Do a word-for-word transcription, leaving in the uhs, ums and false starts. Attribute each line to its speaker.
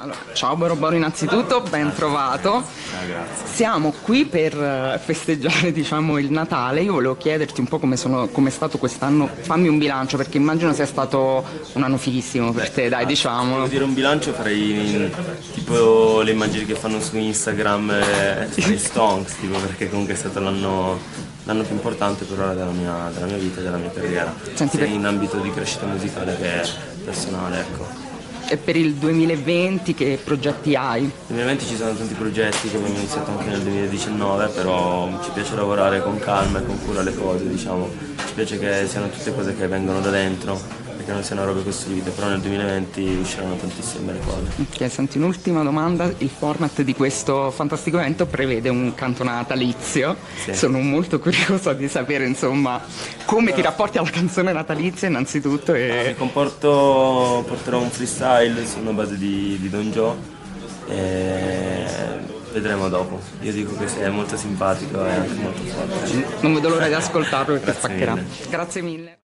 Speaker 1: Allora, ciao Boroboro innanzitutto, ben trovato.
Speaker 2: Ah, grazie.
Speaker 1: Siamo qui per eh, festeggiare, diciamo, il Natale. Io volevo chiederti un po' come sono, come è stato quest'anno. Fammi un bilancio perché immagino sia stato un anno fighissimo per te, dai,
Speaker 2: Se
Speaker 1: diciamolo.
Speaker 2: devo dire un bilancio farei tipo le immagini che fanno su Instagram e farei stonks, tipo, perché comunque è stato l'anno l'anno più importante per ora della mia, della mia vita e della mia carriera,
Speaker 1: Senti,
Speaker 2: sia
Speaker 1: per-
Speaker 2: in ambito di crescita musicale che personale, ecco.
Speaker 1: E per il duemilaventi che progetti hai?
Speaker 2: Nel duemilaventi ci sono tanti progetti che abbiamo iniziato anche nel duemiladiciannove, però ci piace lavorare con calma e con cura le cose, diciamo. Ci piace che siano tutte cose che vengono da dentro e che non siano robe costruite, però nel duemilaventi usciranno tantissime belle cose.
Speaker 1: Ok, senti, un'ultima domanda. Il format di questo fantastico evento prevede un canto natalizio.
Speaker 2: Sì.
Speaker 1: Sono molto curiosa di sapere, insomma, come ti rapporti alla canzone natalizia innanzitutto e...
Speaker 2: Mi comporto, porterò un freestyle su una base di, di Don Joe e vedremo dopo. Io dico che sei molto simpatico e anche molto forte.
Speaker 1: Non vedo l'ora di ascoltarlo perché
Speaker 2: Grazie
Speaker 1: spaccherà.
Speaker 2: mille.
Speaker 1: Grazie mille.